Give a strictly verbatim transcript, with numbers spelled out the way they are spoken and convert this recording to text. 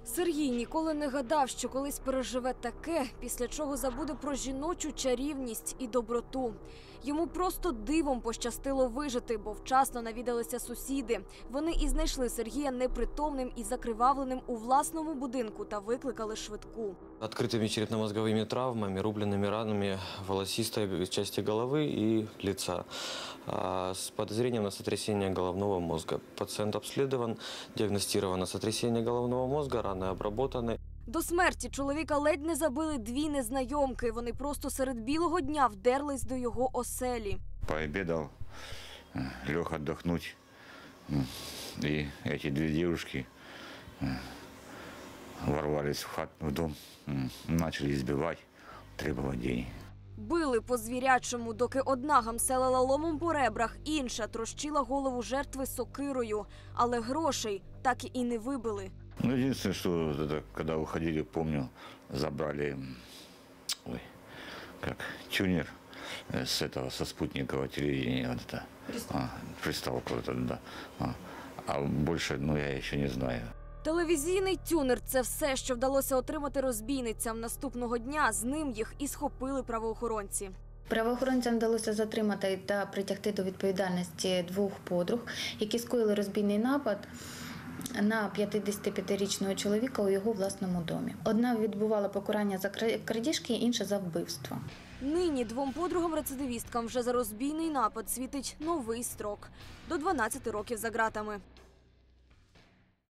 Сергій ніколи не гадав, що колись переживе таке, після чого забуде про жіночу чарівність і доброту. Йому просто дивом пощастило вижити, бо вчасно навідалися сусіди. Вони і знайшли Сергія непритомним і закривавленим у власному будинку та викликали швидку. Открытыми черепно-мозговыми травмами, рубленными ранами волосистой части головы и лица. С подозрением на сотрясение головного мозга. Пациент обследован, диагностировано сотрясение головного мозга, раны обработаны. До смерті чоловіка ледь не забили дві незнайомки. Вони просто серед білого дня вдерлись до його оселі. Пообедал, лег отдохнуть. И эти две девушки ворвались в хат, в дом, начали избивать, требовать денег. Били по-звірячому, доки одна гамселила ломом по ребрах, інша трощила голову жертви сокирою. Але грошей так і не вибили. Ну, единственное, что это, когда уходили, помню, забрали, ой, как, тюнер с этого, со спутникового телевидения, вот это, а, приставку, вот это, да. А, а больше, ну, я еще не знаю. Телевізійний тюнер – це все, що вдалося отримати розбійницям. Наступного дня з ним їх і схопили правоохоронці. Правоохоронцям вдалося затримати та притягти до відповідальності двох подруг, які скоїли розбійний напад на п'ятдесятип'ятирічного чоловіка у його власному домі. Одна відбувала покарання за крадіжки, інша за вбивство. Нині двом подругам-рецидивісткам вже за розбійний напад світить новий строк – до дванадцяти років за ґратами.